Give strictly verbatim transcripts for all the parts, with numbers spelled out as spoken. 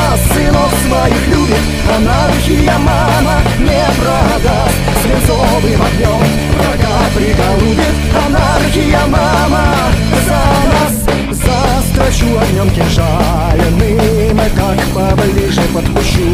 сынов своих любит, анархия мама не продаст. Свинцовым огнем врага приголубит, анархия мама за нас. Застрочу огнем кинжальным, как поближе подпущу.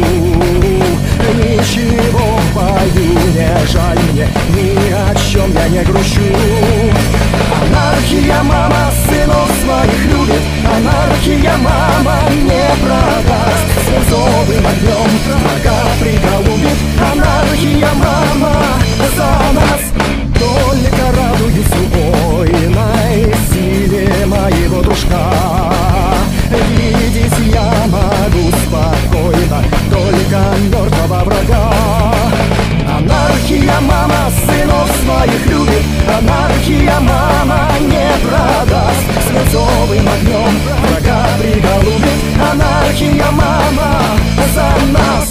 Ничего в бою не жаль мне, ни о чем я не грущу. Анархия мама сынов своих любит, анархия мама не продаст. Свинцовым огнем врага приголубит, анархия мама за нас. Только радуюсь убойной силе моего дружка. Видеть я могу спокойно только мертвого врага. Анархия мама сынов своих любит, анархия мама не продаст. Свинцовым огнем врага приголубит, анархия мама за нас.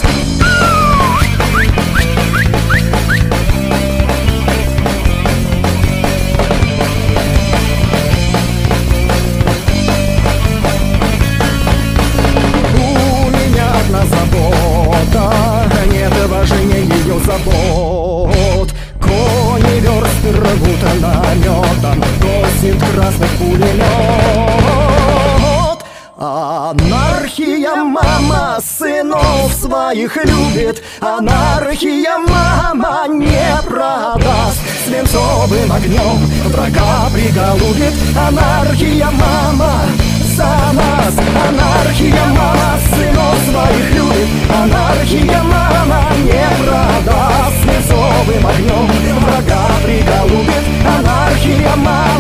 Нет важнее ее забот. Кони версты рвут наметом, косит красный пулемет. Анархия мама сынов своих любит, анархия мама не продаст. Свинцовым огнем врага приголубит, анархия мама за нас. Анархия мама сынов своих любит, анархия мама не продаст. Свинцовым огнем врага приголубит, анархия мама